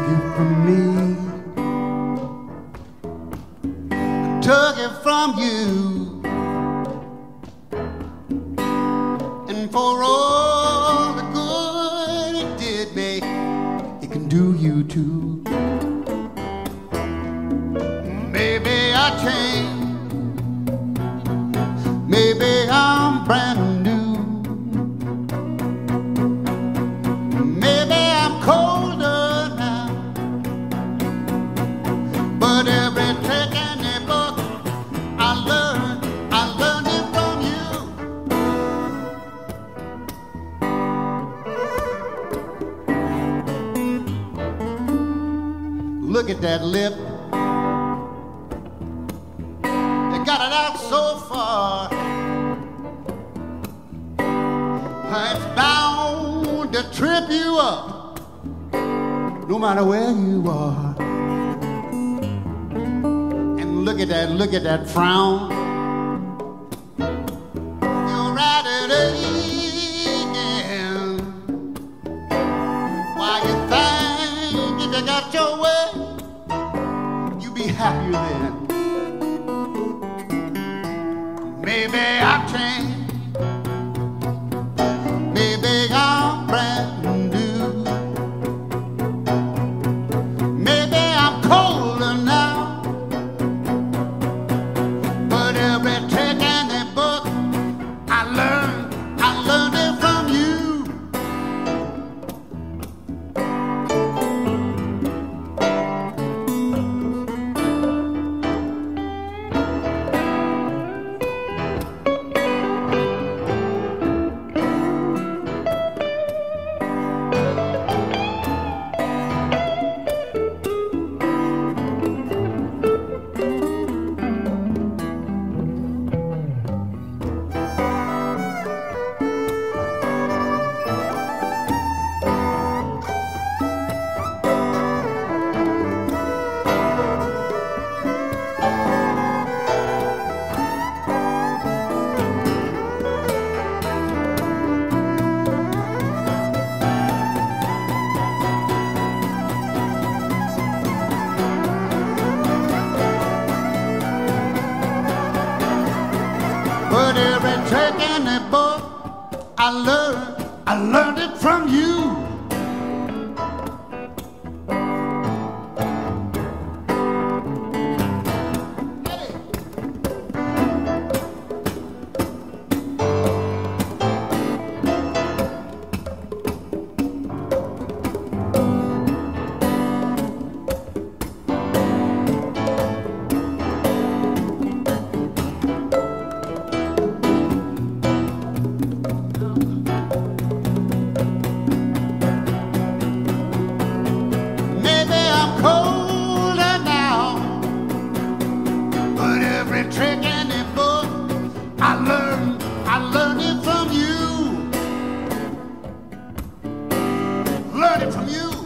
you from me. I took it from you. And for all the good it did me, it can do you too. Maybe I changed. Maybe I'm brand new. Maybe I'm colder now. But every trick in the book I learned it from you. Look at that lip. They got it out so far. It's bound to trip you up, no matter where you are. And look at that frown. You're right at Aiken. Why you think if you got your way, you be happier then? Maybe I've changed. Maybe I'm brand new. Maybe I'm colder now. But every trick in the book I learned it from you. But every trick in the book I learned it from you. Trick in the book I learned it from you. Learned it from you.